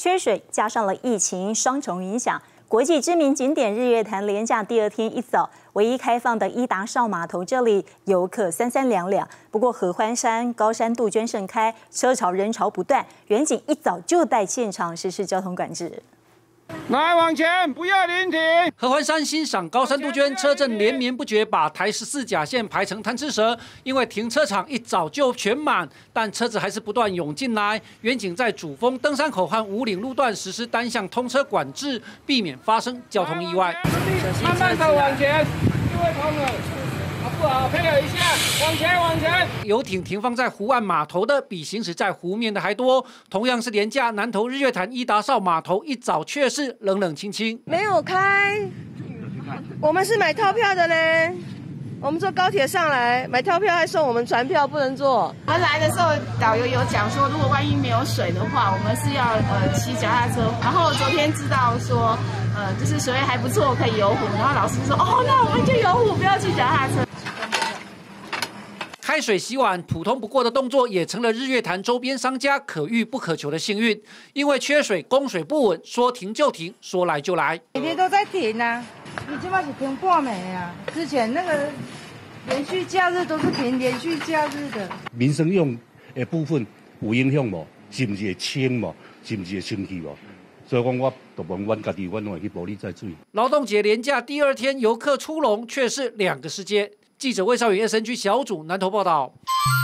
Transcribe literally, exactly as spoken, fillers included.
缺水加上了疫情双重影响，国际知名景点日月潭连假第二天一早，唯一开放的伊达邵码头这里游客三三两两。不过合欢山、高山杜鹃盛开，车潮人潮不断，远景一早就在现场实施交通管制。 来往前，不要临停。 合欢山欣赏高山杜鹃，车阵连绵不绝，把台十四甲线排成贪吃蛇。因为停车场一早就全满，但车子还是不断涌进来。远景在主峰登山口和五岭路段实施单向通车管制，避免发生交通意外。 慢慢的往前，就会通了。 好不好？配合一下，往前，往前。 游艇停放在湖岸码头的，比行驶在湖面的还多。同样是廉价，南投日月潭伊达邵码头一早却是冷冷清清， 没有开。我们是买套票的嘞，我们坐高铁上来，买套票还送我们船票，不能坐。 我们来的时候，导游有讲说，如果万一没有水的话，我们是要呃骑脚踏车。然后昨天知道说，呃，就是水位还不错，可以游湖。然后老师说，哦，那我们就游湖，不要骑脚踏车。 开水洗碗，普通不过的动作，也成了日月潭周边商家可遇不可求的幸运。因为缺水，供水不稳，说停就停，说来就来。 每天都在停啊，你今晚是停半暝啊？之前那个连续假日都是停连续假日的。 民生用的部分有影响无？是不是会清无？是不是会生气无？ 所以讲，我都问阮家己，阮拢会去保利在注意。 劳动节连假第二天，游客出笼却是两个世界。记者魏少宇 S N G 小组南投报道。